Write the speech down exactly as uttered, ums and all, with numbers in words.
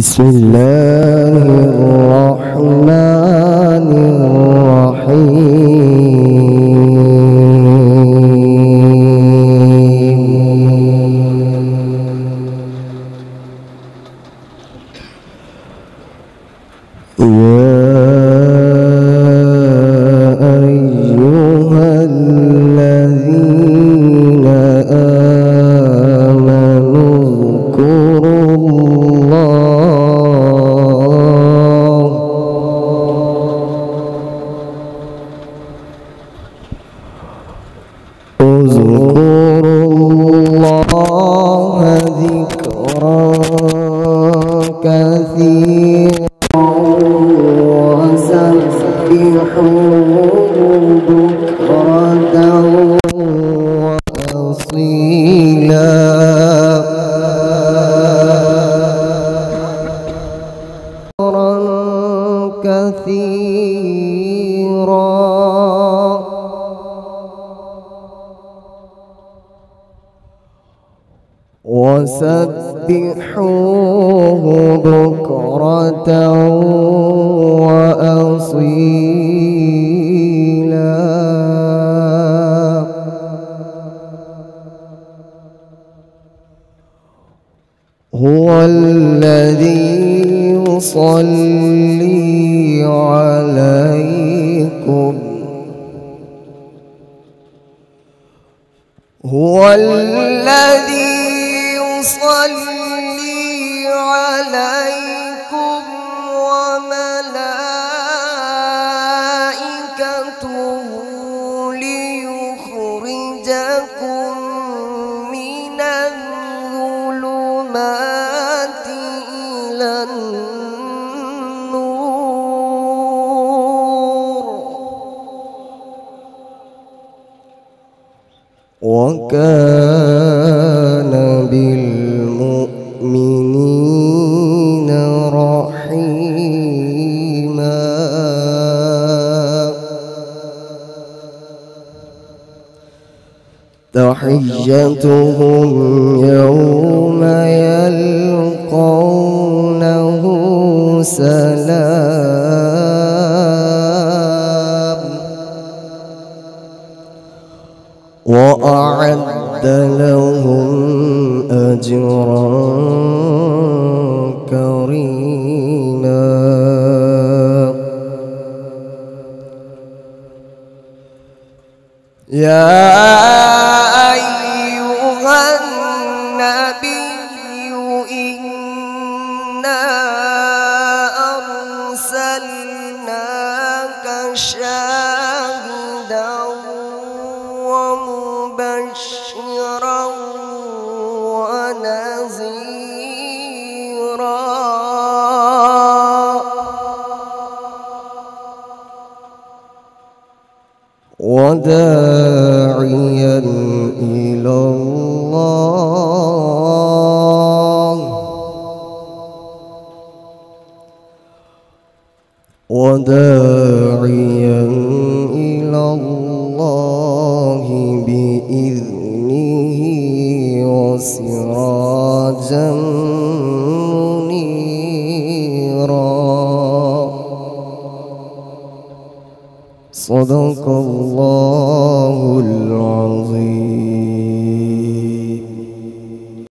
بسم الله الرحمن الرحيم. يا أيها الذين آمنوا اذكروا الله اذكروا الله ذكرا كثيرا وسبحوه بكرة وأصيلا. كثيرا وسبحوه بكرة وأصيلا. هو الذي يصلي عليكم هو الذي يصلي عليكم وملائكته ليخرجكم من الظلمات إلى النور وكان بالمؤمنين رحيما. تحيتهم يوم يلقونه سلام وأعد لهم أجرا كريما. يا أيها النبي إنا أرسلناك شاهدا ومبشرا ونذيرا وداعيا إلى الله وداعيا إلى الله بإذنه وسراجا منيرا. صدق الله